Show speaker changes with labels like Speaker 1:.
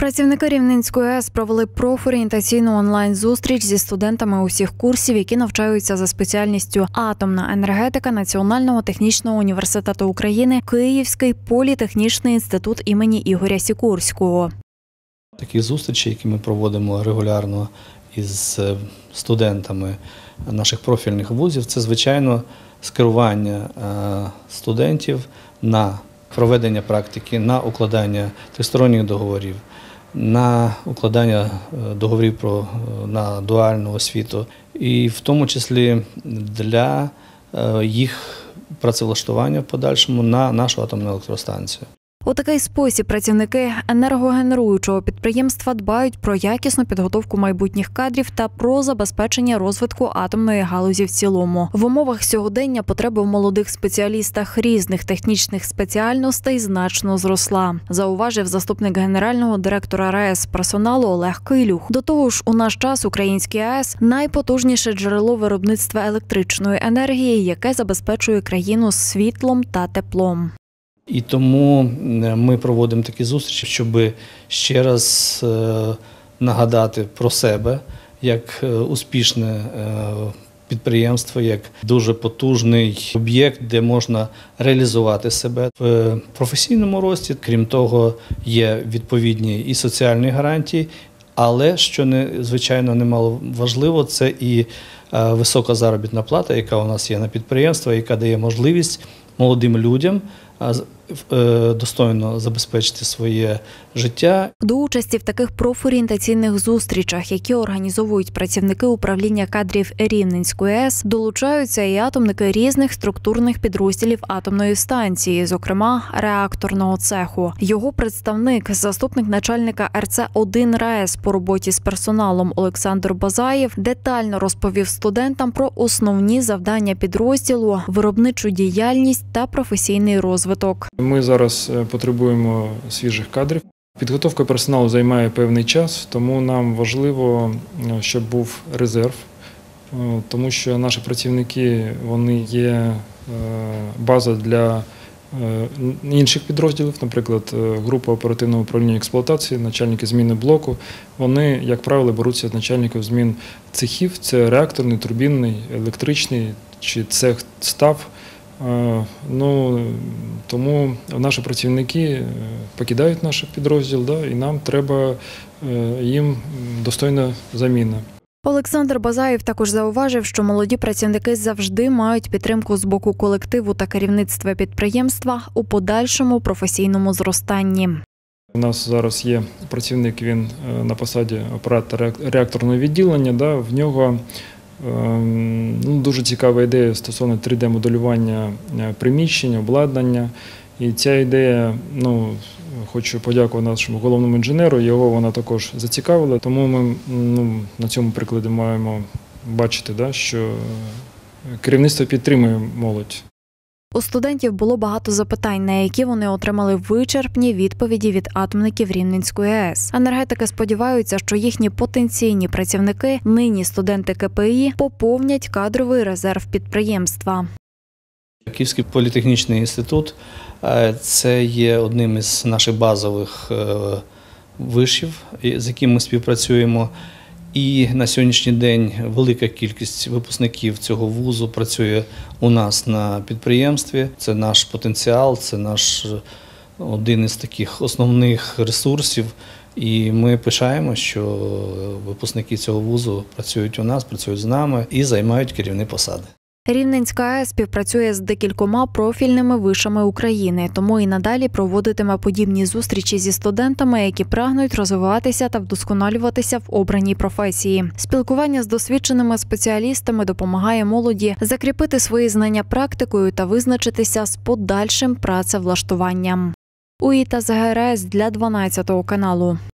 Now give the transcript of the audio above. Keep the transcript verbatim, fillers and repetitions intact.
Speaker 1: Працівники Рівненської АЕС провели профорієнтаційну онлайн-зустріч зі студентами усіх курсів, які навчаються за спеціальністю «Атомна енергетика» Національного технічного університету України, Київський політехнічний інститут імені Ігоря Сікорського.
Speaker 2: Такі зустрічі, які ми проводимо регулярно із студентами наших профільних вузів, це, звичайно, скерування студентів на проведення практики, на укладання тристоронніх договорів, на укладання договорів про, на дуальну освіту і в тому числі для їх працевлаштування в подальшому на нашу атомну електростанцію.
Speaker 1: У такий спосіб працівники енергогенеруючого підприємства дбають про якісну підготовку майбутніх кадрів та про забезпечення розвитку атомної галузі в цілому. В умовах сьогодення потреба в молодих спеціалістах різних технічних спеціальностей значно зросла, зауважив заступник генерального директора РАЕС персоналу Олег Килюх. До того ж, у наш час український АЕС – найпотужніше джерело виробництва електричної енергії, яке забезпечує країну світлом та теплом.
Speaker 2: І тому ми проводимо такі зустрічі, щоб ще раз нагадати про себе як успішне підприємство, як дуже потужний об'єкт, де можна реалізувати себе в професійному рості. Крім того, є відповідні і соціальні гарантії, але, що не, звичайно немало важливо, це і висока заробітна плата, яка у нас є на підприємстві, яка дає можливість молодим людям достойно забезпечити своє життя.
Speaker 1: До участі в таких профорієнтаційних зустрічах, які організовують працівники управління кадрів Рівненської АЕС, долучаються і атомники різних структурних підрозділів атомної станції, зокрема реакторного цеху. Його представник, заступник начальника ер це один РАЕС по роботі з персоналом Олександр Базаєв, детально розповів студентам про основні завдання підрозділу, виробничу діяльність та професійний розвиток.
Speaker 3: Ми зараз потребуємо свіжих кадрів. Підготовка персоналу займає певний час, тому нам важливо, щоб був резерв, тому що наші працівники, вони є база для інших підрозділів, наприклад, група оперативного управління експлуатації, начальники зміни блоку. Вони, як правило, беруться з начальників змін цехів, це реакторний, турбінний, електричний чи цех став. Ну, тому наші працівники покидають наш підрозділ, да, і нам треба їм достойна заміна.
Speaker 1: Олександр Базаєв також зауважив, що молоді працівники завжди мають підтримку з боку колективу та керівництва підприємства у подальшому професійному зростанні.
Speaker 3: У нас зараз є працівник, він на посаді оператора реакторного відділення, да, в нього Ну, дуже цікава ідея стосовно три де моделювання приміщень, обладнання. І ця ідея, ну, хочу подякувати нашому головному інженеру, його вона також зацікавила. Тому ми ну, на цьому прикладі маємо бачити, да, що керівництво підтримує молодь.
Speaker 1: У студентів було багато запитань, на які вони отримали вичерпні відповіді від атомників Рівненської АЕС. Енергетики сподіваються, що їхні потенційні працівники, нині студенти ке пе і, поповнять кадровий резерв підприємства.
Speaker 2: Київський політехнічний інститут – це є одним із наших базових вишів, з яким ми співпрацюємо. І на сьогоднішній день велика кількість випускників цього вузу працює у нас на підприємстві. Це наш потенціал, це наш один із таких основних ресурсів. І ми пишаємо, що випускники цього вузу працюють у нас, працюють з нами і займають керівні посади.
Speaker 1: Рівненська АЕС співпрацює з декількома профільними вишами України, тому і надалі проводитиме подібні зустрічі зі студентами, які прагнуть розвиватися та вдосконалюватися в обраній професії. Спілкування з досвідченими спеціалістами допомагає молоді закріпити свої знання практикою та визначитися з подальшим працевлаштуванням. УІТА ЗГРС для дванадцятого каналу.